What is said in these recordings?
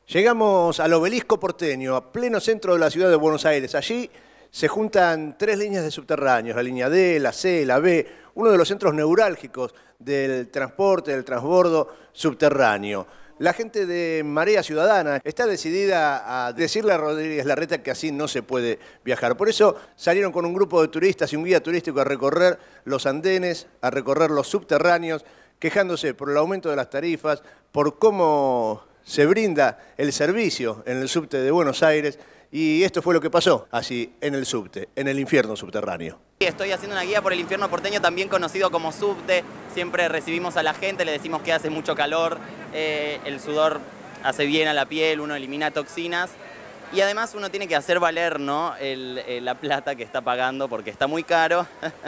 Llegamos al Obelisco Porteño, a pleno centro de la ciudad de Buenos Aires. Allí se juntan tres líneas de subterráneos, la línea D, la C, la B, uno de los centros neurálgicos del transporte, del transbordo subterráneo. La gente de Marea Ciudadana está decidida a decirle a Rodríguez Larreta que así no se puede viajar. Por eso salieron con un grupo de turistas y un guía turístico a recorrer los andenes, a recorrer los subterráneos, quejándose por el aumento de las tarifas, por cómo se brinda el servicio en el subte de Buenos Aires, y esto fue lo que pasó así en el subte, en el infierno subterráneo. Estoy haciendo una guía por el infierno porteño, también conocido como subte. Siempre recibimos a la gente, le decimos que hace mucho calor, el sudor hace bien a la piel, uno elimina toxinas y además uno tiene que hacer valer, ¿no?, la plata que está pagando porque está muy caro.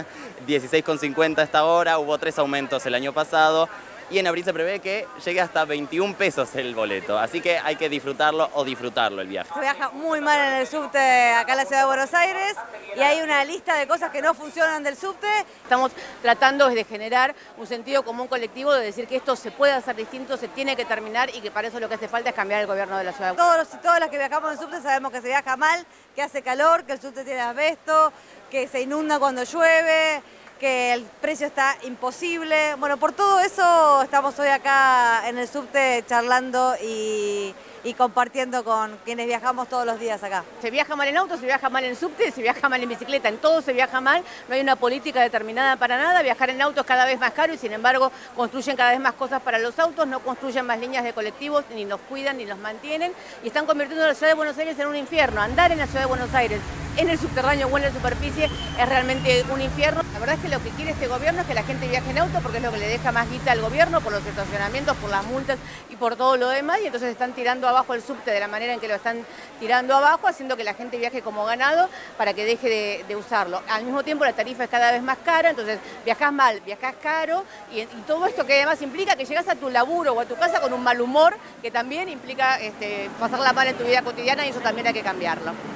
16,50 esta hora, hubo 3 aumentos el año pasado. Y en abril se prevé que llegue hasta 21 pesos el boleto. Así que hay que disfrutarlo o disfrutarlo el viaje. Se viaja muy mal en el subte acá en la ciudad de Buenos Aires y hay una lista de cosas que no funcionan del subte. Estamos tratando de generar un sentido común colectivo, de decir que esto se puede hacer distinto, se tiene que terminar y que para eso lo que hace falta es cambiar el gobierno de la ciudad. Todas las que viajamos en el subte sabemos que se viaja mal, que hace calor, que el subte tiene asbesto, que se inunda cuando llueve, que el precio está imposible. Bueno, por todo eso estamos hoy acá en el subte charlando y compartiendo con quienes viajamos todos los días acá. Se viaja mal en auto, se viaja mal en subte, se viaja mal en bicicleta, en todo se viaja mal, no hay una política determinada para nada. Viajar en auto es cada vez más caro y sin embargo construyen cada vez más cosas para los autos, no construyen más líneas de colectivos, ni los cuidan ni los mantienen y están convirtiendo la ciudad de Buenos Aires en un infierno. Andar en la ciudad de Buenos Aires en el subterráneo o en la superficie es realmente un infierno. La verdad es que lo que quiere este gobierno es que la gente viaje en auto porque es lo que le deja más guita al gobierno por los estacionamientos, por las multas y por todo lo demás, y entonces están tirando abajo el subte de la manera en que lo están tirando abajo, haciendo que la gente viaje como ganado para que deje de usarlo. Al mismo tiempo la tarifa es cada vez más cara, entonces viajás mal, viajás caro y todo esto que además implica que llegás a tu laburo o a tu casa con un mal humor que también implica pasarla mal en tu vida cotidiana y eso también hay que cambiarlo.